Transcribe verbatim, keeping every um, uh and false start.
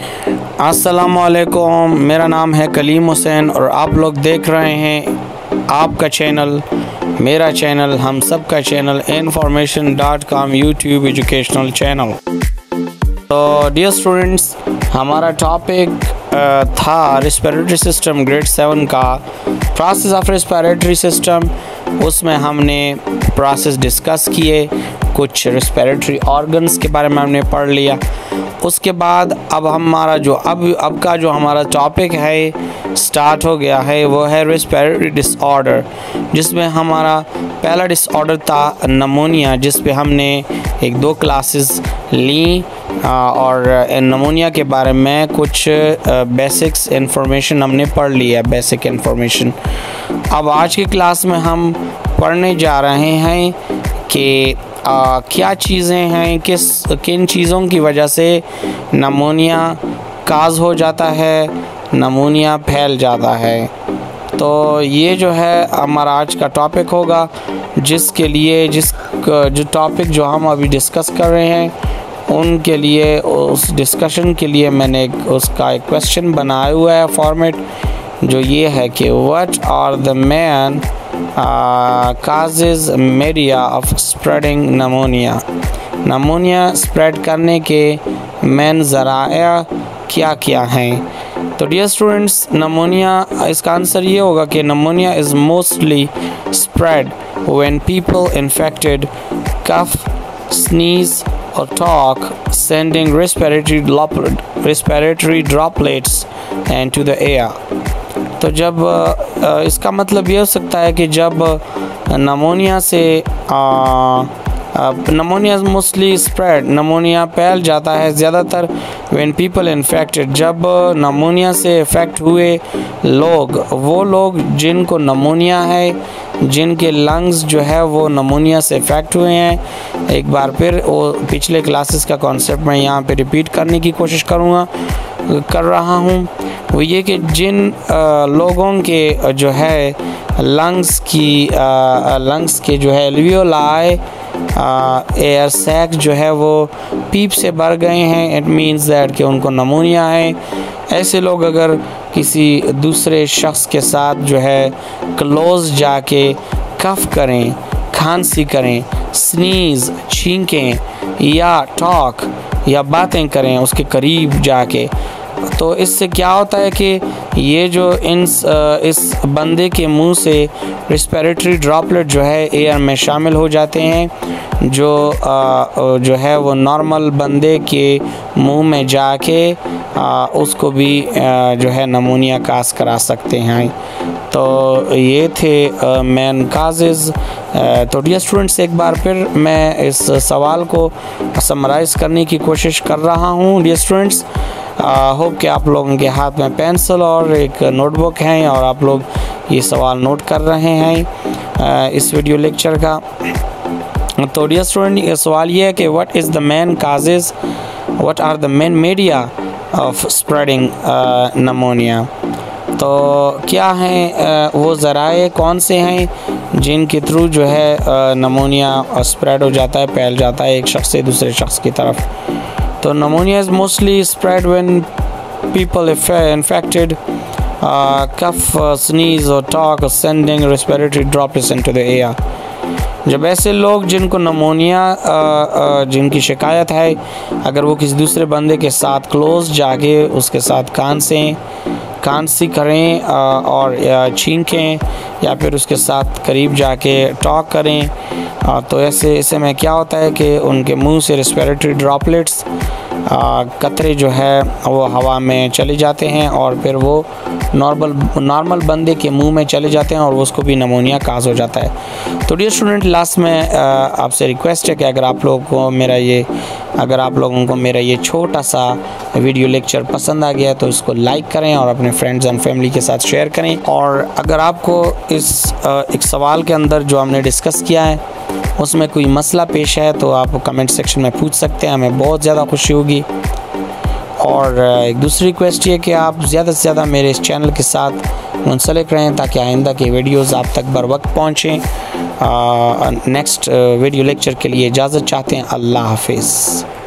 अस्सलामुअलैकुम, मेरा नाम है कलीम हुसैन और आप लोग देख रहे हैं आपका चैनल, मेरा चैनल, हम सब का channel information dot com YouTube educational channel. तो डियर स्टूडेंट्स, हमारा टॉपिक था रेस्पिरेटरी सिस्टम ग्रेड सेवन का प्रोसेस ऑफ रेस्पिरेटरी सिस्टम। उसमें हमने प्रोसेस डिस्कस किए, कुछ रेस्पिरेटरी ऑर्गन्स के बारे में हमने पढ़ लिया। उसके बाद अब हमारा जो अब अब का जो हमारा टॉपिक है स्टार्ट हो गया है, वो है रेस्पिरेटरी डिसऑर्डर, जिसमें हमारा पहला डिसऑर्डर था नमोनिया, जिस पे हमने एक दो क्लासेस ली और नमोनिया के बारे में कुछ बेसिक्स इंफॉर्मेशन हमने पढ़ लिया है, बेसिक इंफॉर्मेशन। अब आज की क्लास में हम पढ़ने जा रहे हैं कि आ, क्या चीज़ें हैं, किस किन चीज़ों की वजह से नमोनिया काज हो जाता है, नमोनिया फैल जाता है। तो ये जो है हमारा आज का टॉपिक होगा, जिसके लिए जिस जो टॉपिक जो हम अभी डिस्कस कर रहे हैं उनके लिए, उस डिस्कशन के लिए मैंने एक उसका एक क्वेश्चन बनाया हुआ है फॉर्मेट, जो ये है कि what are the main causes media of spreading pneumonia. Pneumonia spread करने के मेन ज़राया क्या क्या हैं। तो डियर स्टूडेंट्स, नमोनिया, इसका आंसर ये होगा कि pneumonia is mostly spread when people infected cough, sneeze or talk, sending respiratory respiratory droplets into the air। तो जब इसका मतलब ये हो सकता है कि जब नमोनिया से नमोनिया मोस्टली स्प्रेड, नमोनिया फैल जाता है ज़्यादातर व्हेन पीपल इन्फेक्टेड, जब नमोनिया से इफ़ेक्ट हुए लोग, वो लोग जिनको नमोनिया है, जिनके लंग्स जो है वो नमोनिया से इफ़ेक्ट हुए हैं। एक बार फिर वो पिछले क्लासेस का कॉन्सेप्ट मैं यहाँ पे रिपीट करने की कोशिश करूँगा कर रहा हूँ वो ये कि जिन आ, लोगों के जो है लंग्स की आ, लंग्स के जो है एल्वियोलाई एयर सैक जो है वो पीप से भर गए हैं, इट मीन्स दैट कि उनको नमोनिया है। ऐसे लोग अगर किसी दूसरे शख्स के साथ जो है क्लोज जाके कफ करें, खांसी करें, स्नीज़, छींकें या टॉक या बातें करें उसके करीब जाके, तो इससे क्या होता है कि ये जो इन इस बंदे के मुंह से रेस्पिरेटरी ड्रॉपलेट जो है एयर में शामिल हो जाते हैं, जो जो है वो नॉर्मल बंदे के मुंह में जाके उसको भी जो है नमोनिया काज करा सकते हैं। तो ये थे मेन काजेज़। तो डियर स्टूडेंट्स, एक बार फिर मैं इस सवाल को समराइज़ करने की कोशिश कर रहा हूँ। डियर स्टूडेंट्स, होप कि आप लोगों के हाथ में पेंसिल और एक नोटबुक हैं और आप लोग ये सवाल नोट कर रहे हैं आ, इस वीडियो लेक्चर का। तो डियर स्टूडेंट, ये सवाल ये है कि what is the main causes, what are the main media of spreading pneumonia. तो क्या हैं वो ज़राए, कौन से हैं जिनके थ्रू जो है नमोनिया स्प्रेड हो जाता है, फैल जाता है एक शख्स से दूसरे शख्स की तरफ। तो pneumonia is mostly spread when people infected cough, sneeze और talk, sending respiratory droplets into the air. जब ऐसे लोग जिनको नमोनिया जिनकी शिकायत है, अगर वो किसी दूसरे बंदे के साथ क्लोज जाके उसके साथ खांसें खांसी करें और छींकें या फिर उसके साथ करीब जाके टॉक करें, तो ऐसे ऐसे में क्या होता है कि उनके मुंह से रेस्पिरेटरी ड्रॉपलेट्स कतरे जो है वो हवा में चले जाते हैं और फिर वो नॉर्मल नॉर्मल बंदे के मुंह में चले जाते हैं और उसको भी नमोनिया काज हो जाता है। तो डियर स्टूडेंट, लास्ट में आपसे रिक्वेस्ट है कि अगर आप लोगों को मेरा ये अगर आप लोगों को मेरा ये छोटा सा वीडियो लेक्चर पसंद आ गया तो इसको लाइक करें और अपने फ्रेंड्स एंड फैमिली के साथ शेयर करें। और अगर आपको इस एक सवाल के अंदर जो हमने डिस्कस किया है उसमें कोई मसला पेश है तो आप कमेंट सेक्शन में पूछ सकते हैं, हमें बहुत ज़्यादा खुशी होगी। और एक दूसरी रिक्वेस्ट ये कि आप ज़्यादा से ज़्यादा मेरे इस चैनल के साथ मुंसलिक रहें ताकि आइंदा के वीडियोज़ आप तक बर वक्त पहुँचें। नेक्स्ट वीडियो लेक्चर के लिए इजाज़त चाहते हैं। अल्लाह हाफिज़।